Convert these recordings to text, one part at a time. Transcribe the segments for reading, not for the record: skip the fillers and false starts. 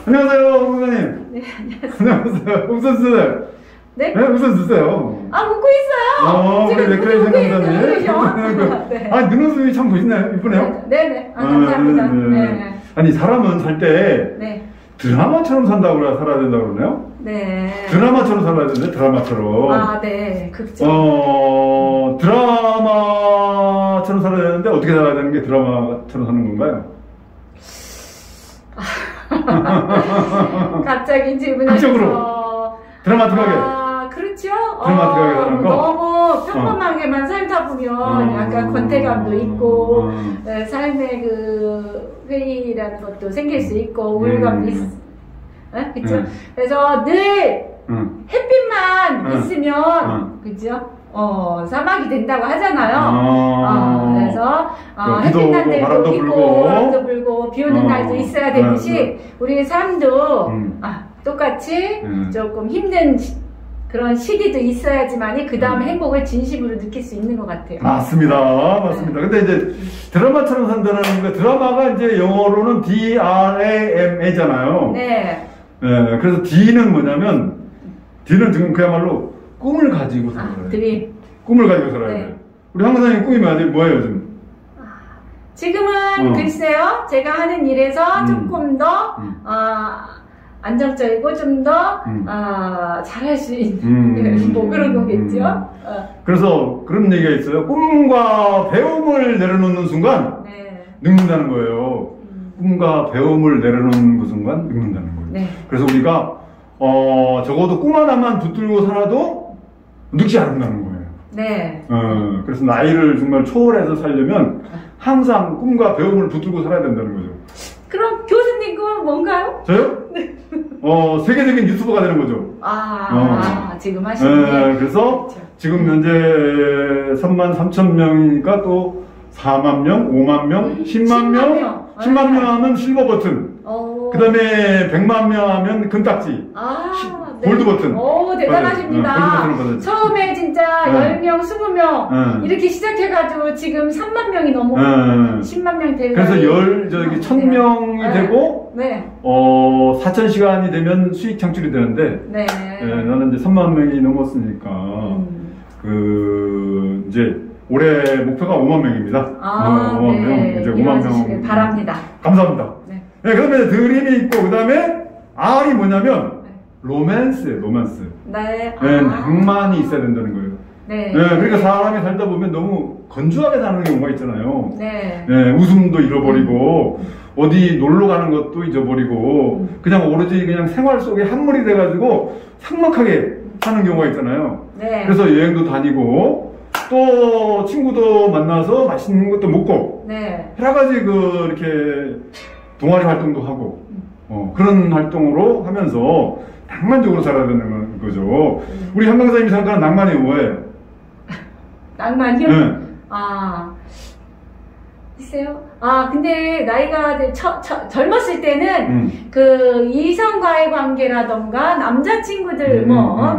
안녕하세요, 홍사님. 네, 안녕하세요. 안녕하세요. 웃음 쓰세요. 네? 네, 웃음 쓰세요. 아, 웃고 있어요. 우리 레크레이션 강사님. 네. 아, 눈웃음이 참 멋있네요. 이쁘네요. 네네. 아, 감사합니다. 네. 아니, 사람은 살 때 네. 드라마처럼 산다고 살아야 된다고 그러네요? 네. 드라마처럼 살아야 되는데, 드라마처럼. 아, 네. 극적. 드라마처럼 살아야 되는데, 어떻게 살아야 되는 게 드라마처럼 사는 건가요? 갑자기 질문하셔서. 극적으로. 드라마틱하게. 아, 그렇죠. 드라마틱하게 사는 거? 너무 평범하게만 살다 보면 약간 권태감도 있고, 삶의 그 회의라는 것도 생길 수 있고, 우울감도 그쵸? 그래서 늘 햇빛만 있으면, 그죠? 사막이 된다고 하잖아요. 그래서 햇빛 날 때도 있고 바람도 불고 비 오는 날도 있어야 되듯이 우리 삶도 똑같이 조금 힘든 그런 시기도 있어야지만이 그 다음에 행복을 진심으로 느낄 수 있는 것 같아요. 맞습니다, 맞습니다. 근데 이제 드라마처럼 산다는 거, 드라마가 이제 영어로는 DRAMA잖아요. 네. 네, 그래서 D는 뭐냐면 D는 지금 그야말로 꿈을 가지고 살아야 돼요. 드림. 꿈을 가지고 살아야 돼요. 우리 황 선생님 꿈이 뭐예요, 지금? 지금은 글쎄요, 제가 하는 일에서 조금 더 안정적이고 좀 더 잘할 수 있는 뭐 그런 거겠죠. 그래서 그런 얘기가 있어요. 꿈과 배움을 내려놓는 순간 늙는다는 거예요. 꿈과 배움을 내려놓는 그 순간 늙는다는 거예요. 네. 그래서 우리가 적어도 꿈 하나만 붙들고 살아도 늙지 않는다는 거예요. 네. 그래서 나이를 정말 초월해서 살려면 항상 꿈과 배움을 붙들고 살아야 된다는 거죠. 그럼 교수님 꿈은 뭔가요? 저요? 네. 세계적인 유튜버가 되는 거죠. 지금 하시는 그래서 그렇죠. 지금 현재 33,000명이니까 또 4만 명, 5만 명, 10만 명, 10만 명 하면 실버 버튼. 그 다음에 100만 명 하면 금딱지. 골드 버튼. 오, 대단하십니다. 처음에 진짜 10명, 20명 이렇게 시작해가지고 지금 3만 명이 넘고 10만 명 되고. 그래서 1000명이 되고 4,000시간이 되면 수익 창출이 되는데 나는 이제 3만 명이 넘었으니까 이제 올해 목표가 5만 명입니다. 5만 명. 이제 5만 명. 바랍니다. 감사합니다. 네, 그다음에 드림이 있고, 그 다음에 R이 뭐냐면, 로맨스예요, 로맨스. 낭만이 있어야 된다는 거예요. 그러니까 사람이 살다 보면 너무 건조하게 사는 경우가 있잖아요. 웃음도 잃어버리고, 어디 놀러 가는 것도 잊어버리고, 그냥 오로지 그냥 생활 속에 한물이 돼가지고, 삭막하게 사는 경우가 있잖아요. 그래서 여행도 다니고, 또 친구도 만나서 맛있는 것도 먹고 여러 가지 이렇게 동아리 활동도 하고 그런 활동으로 하면서 낭만적으로 살아야 되는 거죠. 우리 한 강사님이 생각하는 낭만이 뭐예요? 낭만이요? 글쎄요. 근데 나이가 젊었을 때는 그 이성과의 관계라던가 남자친구들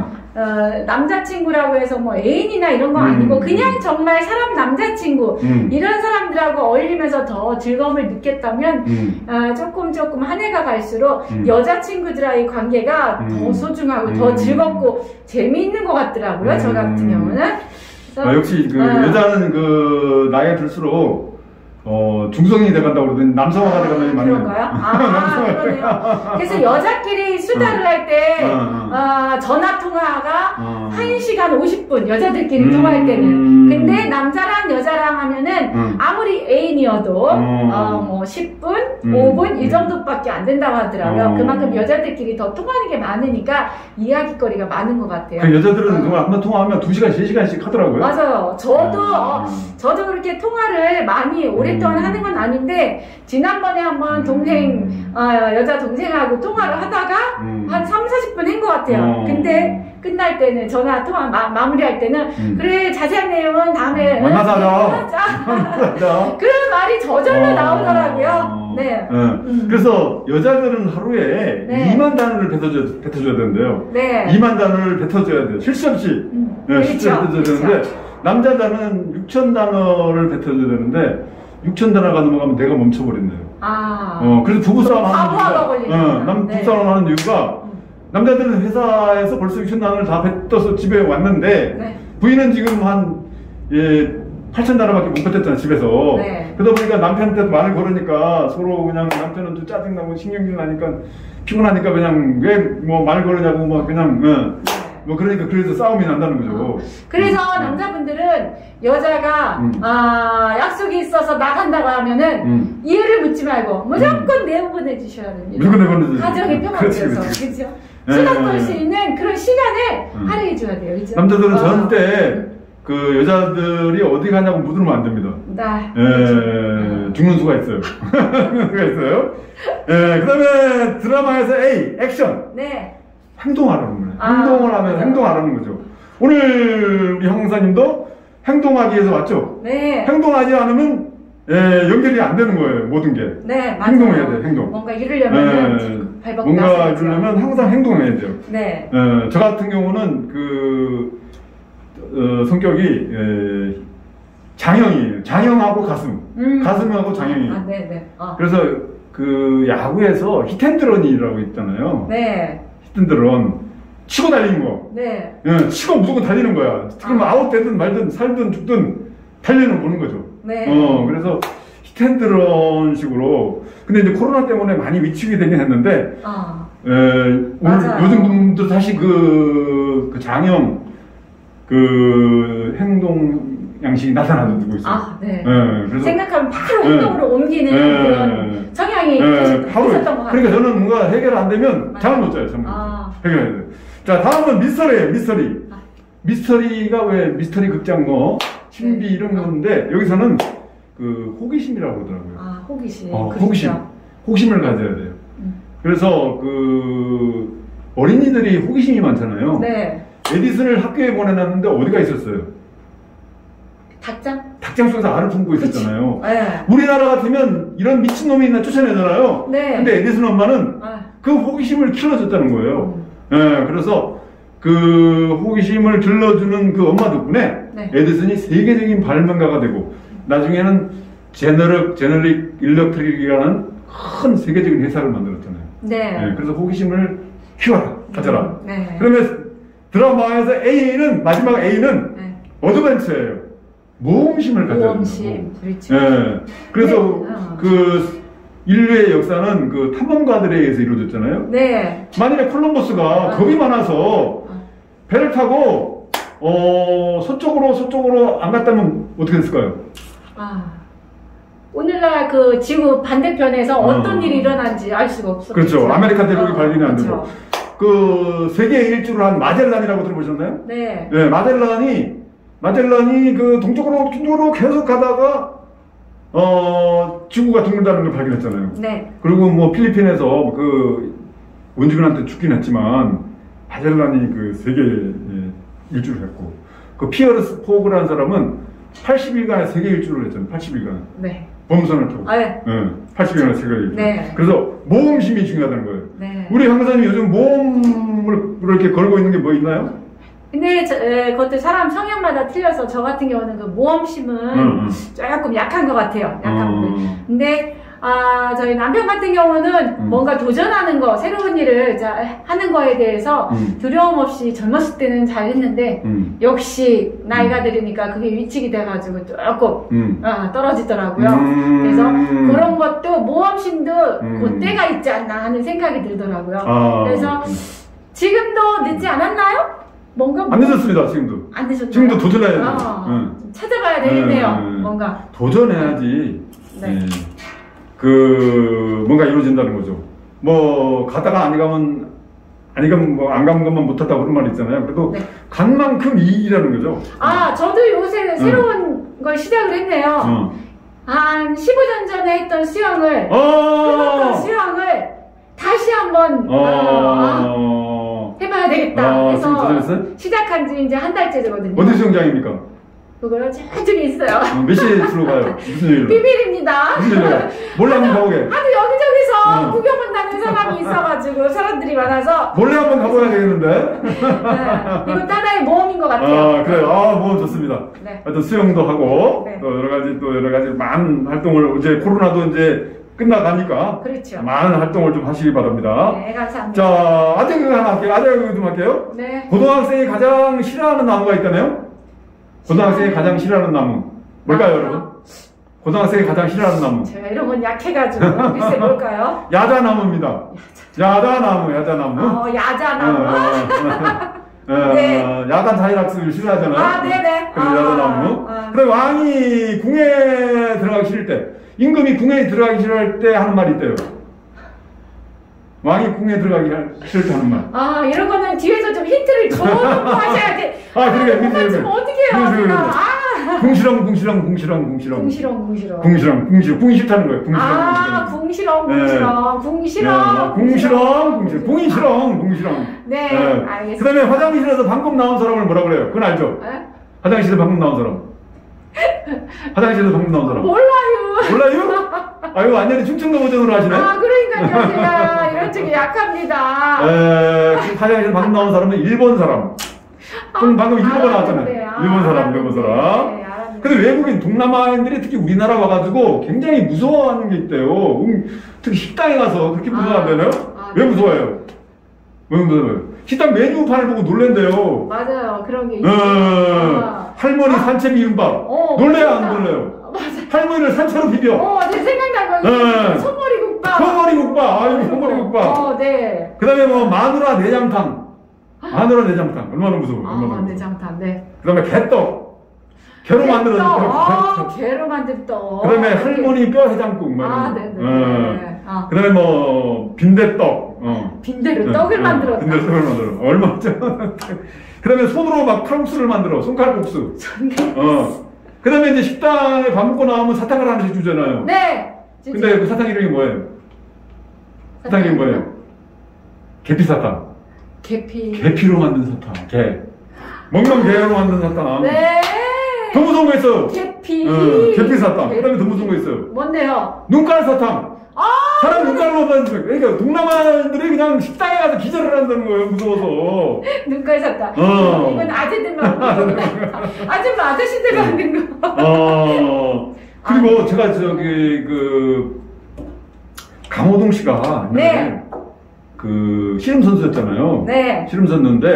남자친구라고 해서 뭐 애인이나 이런 거 아니고 그냥 정말 사람 남자친구 이런 사람들하고 어울리면서 더 즐거움을 느꼈다면 조금 한 해가 갈수록 여자친구들과의 관계가 더 소중하고 더 즐겁고 재미있는 것 같더라고요. 저 같은 경우는. 그래서, 역시 여자는 나이가 들수록 중성이 돼간다고 그러더니 남성화가 돼간다니 맞네요. 그런가요? 그러네요. 그래서 여자끼리 수다를 할 때 전화 통화가 1시간 50분 여자들끼리 통화할 때는 근데 남자랑 여자랑 하면은 아무리 애인이어도 뭐 10분, 5분 이 정도밖에 안 된다고 하더라고요. 그만큼 여자들끼리 더 통하는 게 많으니까 이야기거리가 많은 것 같아요. 여자들은 정말 한번 통화하면 2시간, 3시간씩 하더라고요. 맞아요. 저도 그렇게 통화를 많이 오랫동안 하는 건 아닌데 지난번에 한번 여자 동생하고 통화를 하다가 한 3-40분 한 것 같아요. 근데 끝날 때는 전화 통화 마무리할 때는 그래 자세한 내용은 다음에 만나서 하자. 그런 말이 저절로 나오더라고요. 그래서 여자들은 하루에 2만 단어를 뱉어줘야 된대요. 2만 단어를 뱉어줘야 돼요. 실수 없이. 실수 없이 뱉어줘야 되는데 남자들은 6,000단어를 뱉어줘야 되는데 6,000달러가 넘어가면 내가 멈춰버린대요. 그래서 부부싸움 하는 부부싸움 하는 이유가 남자들은 회사에서 벌써 6,000달러를 다 뱉어서 집에 왔는데 부인은 지금 한 8,000달러밖에 못 뱉었잖아 집에서. 그러다 보니까 남편한테도 말을 걸으니까 서로 그냥 남편은 또 짜증나고 신경질 나니까 피곤하니까 그냥 왜 뭐 말 걸으냐고 뭐 그냥 뭐 그러니까 그래서 싸움이 난다는 거죠. 그래서 남자분들은 여자가 약속이 있어서 나간다고 하면은 이유를 묻지 말고 무조건 내보내 주셔야 됩니다. 무조건 내보내 가정의 평화를 위해서. 그렇죠? 수다 떨 수 있는 그런 시간을 할애해 줘야 돼요. 그렇죠? 남자들은 절대 그 여자들이 어디 가냐고 묻으면 안 됩니다. 죽는 수가 있어요. 죽는 수가 있어요. 그 다음에 드라마에서 A, 액션. 행동하라는 거예요. 행동을 하면 행동하라는 거죠. 오늘 우리 형사님도 행동하기 위해서 왔죠? 행동하지 않으면 연결이 안 되는 거예요. 모든 게. 행동해야 돼요. 행동. 뭔가 이루려면 뭔가 이루려면 항상 행동해야 돼요. 저 같은 경우는 그 성격이 장형이에요. 장형하고 가슴. 가슴하고 장형이에요. 그래서 그 야구에서 히트앤런이라고 있잖아요. 히트앤런 치고 달리는 거. 치고 무조건 달리는 거야. 그럼 아웃되든 말든 살든 죽든 달리는 보는 거죠. 그래서 히트앤런 식으로. 근데 이제 코로나 때문에 많이 위축이 되긴 했는데 오늘 요즘 분들 다시 그 장형 그 행동 양식이 나타나고 있어요. 그래서 생각하면 바로 행동으로 옮기는 그런 성향이 있었던 것 같아요. 그러니까 저는 뭔가 해결 안 되면 잠을 못 자요. 해결해야 돼요. 자, 다음은 미스터리예요. 미스터리가 왜 미스터리 극장 뭐 신비 이런 건데 여기서는 그 호기심이라고 그러더라고요. 호기심. 호기심을 가져야 돼요. 그래서 그 어린이들이 호기심이 많잖아요. 에디슨을 학교에 보내놨는데 어디가 있었어요? 닭장 속에서 알을 품고 있었잖아요. 우리나라 같으면 이런 미친놈이 있나 쫓아내잖아요. 근데 에디슨 엄마는 그 호기심을 길러줬다는 거예요. 그래서 그 호기심을 길러주는 그 엄마 덕분에 에디슨이 세계적인 발명가가 되고 나중에는 제너릭 일렉트릭이라는 큰 세계적인 회사를 만들었잖아요. 그래서 호기심을 키워라, 가져라. 그러면 드라마에서 A는 마지막 A는 어드벤처예요. 모험심을 가져야 된다고. 그래서 그 인류의 역사는 그 탐험가들에 의해서 이루어졌잖아요. 만일에 콜럼버스가 겁이 많아서 배를 타고 서쪽으로 안 갔다면 어떻게 됐을까요? 오늘날 그 지구 반대편에서 어떤 일이 일어난지 알 수가 없었죠. 그렇죠. 아메리카 대륙이 발견이 안 되고. 그 세계 일주를 한 마젤란이라고 들어보셨나요? 마젤란이 그 동쪽으로 계속 가다가 지구가 둥글다는 걸 발견했잖아요. 그리고 뭐 필리핀에서 그 원주민한테 죽긴 했지만 마젤란이 그 세계 일주를 했고 그 피어르스 포그라는 사람은 80일간의 세계 일주를 했잖아요. 80일간. 범선을 타고. 80일간의 세계 일주. 그래서 모험심이 중요하다는 거예요. 우리 강사님 요즘 모험을 이렇게 걸고 있는 게 뭐 있나요? 근데 그것도 사람 성향마다 틀려서 저 같은 경우는 그 모험심은 조금 약한 것 같아요. 근데 저희 남편 같은 경우는 뭔가 도전하는 거, 새로운 일을 하는 거에 대해서 두려움 없이 젊었을 때는 잘 했는데 역시 나이가 들으니까 그게 위축이 돼가지고 조금 떨어지더라고요. 그래서 그런 것도 모험심도 그때가 있지 않나 하는 생각이 들더라고요. 그래서 지금도 늦지 않았나요? 뭔가 안 늦었습니다. 지금도. 안 늦었나요? 지금도 도전해야죠. 찾아봐야 되겠네요. 뭔가 도전해야지. 그 뭔가 이루어진다는 거죠. 뭐 가다가 안 가면 뭐 안 가는 것만 못했다고 그런 말 있잖아요. 그래도 간 만큼 이익이라는 거죠. 저도 요새 새로운 걸 시작을 했네요. 한 15년 전에 했던 수영을 끊었던 수영을 다시 한번 해봐야 되겠다. 그래서 시작한 지 이제 한 달째 되거든요. 어디 수영장입니까? 그거요? 저쪽에 있어요. 몇 시에 주로 가요? 무슨 일로? 비밀입니다. 무슨 일로? 몰라 한번 가보게. 여기저기서 구경 온다는 사람이 있어가지고 많아가지고 사람들이 많아서 몰래 한번 가봐야 되겠는데. 네. 이거 하나의 모험인 것 같아요. 아, 그래요. 아, 모험 좋습니다. 네. 하여튼 수영도 하고 네. 또 여러 가지 많은 활동을 이제 코로나도 이제 끝나가니까 그렇죠. 많은 활동을 좀 하시기 바랍니다. 네, 감사합니다. 자, 아재 그거 하나 할게요. 아재 그거 좀 할게요. 네. 고등학생이 가장 싫어하는 나무가 있다네요. 고등학생이 가장 싫어하는 나무 뭘까요, 여러분? 고등학생이 가장 싫어하는 나무. 제가 이런 건 약해가지고 글쎄 뭘까요? 야자나무입니다. 야자나무. 야자나무. 네. 야간 자율학습을 싫어하잖아요. 아, 네네. 그래서 야자나무. 그리고 왕이 궁에 들어가기 싫을 때, 임금이 궁에 들어가기 싫을 때 하는 말이 있대요. 왕이 궁에 들어가기 싫을 때 하는 말. 아, 이런 거는 뒤에서 좀 힌트를 줘 하셔야 돼. 아, 그러게. 못 맞추면 어떡해요, 제가. 궁시렁. 궁시렁. 궁이 싫다는 거예요. 궁시렁. 네, 알겠습니다. 그 다음에 화장실에서 방금 나온 사람을 뭐라 그래요? 그건 알죠? 네? 화장실에서 방금 나온 사람. 화장실에서 방금 나온 사람. 몰라요? 아유, 완전히 충청도 버전으로 하시네? 아, 그러니까요. 제가 이런 쪽이 약합니다. 화장실에서 방금 나온 사람은 일본 사람. 방금 일본 나왔잖아요. 일본 사람. 네, 근데 외국인, 동남아인들이 특히 우리나라 와가지고 굉장히 무서워하는 게 있대요. 특히 식당에 가서 그렇게 무서워한다나요? 왜 무서워해요? 왜 무서워요? 식당 메뉴판을 보고 놀랜대요. 맞아요. 그런 게 있어요. 할머니 산채 비빔밥. 놀래요, 안 놀래요? 맞아요. 할머니를 산채로 비벼. 제 생각난 거. 소머리국밥. 아이고, 소머리국밥. 네. 그 다음에 뭐, 마누라 내장탕. 얼마나 무서워요. 내장탕, 네. 그 다음에 개떡. 개로 만들어진 떡. 개로 만든 떡. 그 다음에 할머니 뼈 해장국. 네네. 그 다음에 뭐, 빈대떡. 빈대로 떡을 만들었다. 빈대로 떡을 만들어. 얼마죠? 그 다음에 손으로 막 칼국수를 만들어. 손칼국수. 그 다음에 이제 식당에 밥 먹고 나오면 사탕을 하나씩 주잖아요. 네. 근데 그 사탕 이름이 뭐예요? 사탕 이름이 뭐예요? 계피사탕. 계피로 만든 사탕. 먹는 개로 만든 사탕. 네. 더 무서운 거 있어요. 계피사탕. 그 다음에 더 무서운 거 있어요. 뭔데요? 눈깔 사탕. 사람 눈깔을 못 받는 거예요. 그러니까 동남아인들이 그냥 식당에 가서 기절을 한다는 거예요. 무서워서. 눈깔 사탕. 이건 아재들만 아저씨들만 하는 거. 그리고 제가 강호동 씨가 네. 씨름 선수였잖아요. 네. 씨름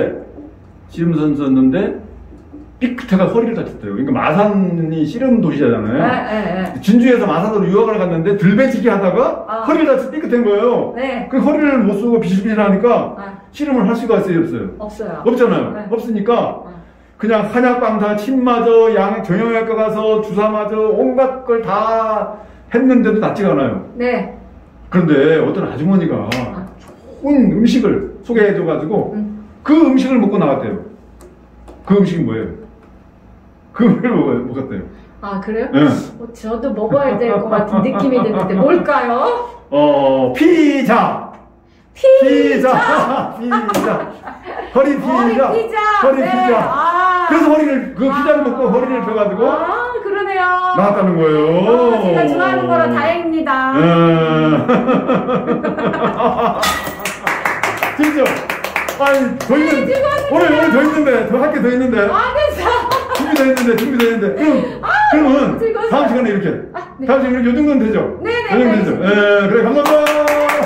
선수였는데 삐끗해가 허리를 다쳤대요. 그러니까 마산이 씨름 도시잖아요. 네. 진주에서 마산으로 유학을 갔는데 들배지기 하다가 허리를 다쳐 삐끗한 거예요. 네. 그 허리를 못 쓰고 비실비실하니까 씨름을 할 수가 있어요, 없어요? 없어요. 없잖아요. 네. 없으니까 그냥 한약방사, 침 맞아, 정형외과 가서 주사 맞아, 온갖 걸 다 했는데도 낫지가 않아요. 네. 그런데 어떤 아주머니가 좋은 음식을 소개해줘가지고 그 음식을 먹고 나왔대요. 그 음식이 뭐예요? 그 음식을 먹었대요. 그래요? 네. 저도 먹어야 될 것 같은 느낌이 드는데 뭘까요? 피자. 허리 피자. 네. 그래서 허리를 피자를 먹고 허리를 펴가지고 그러네요. 나왔다는 거예요. 제가 좋아하는 거라 다행입니다. 진짜. 오늘 더 있는데, 더 할 게 더 있는데. 준비되어 있는데. 그러면 다음 시간에 이렇게. 다음 시간에 요 정도는 되죠? 네네. 요 정도는 되죠. 그래, 감사합니다.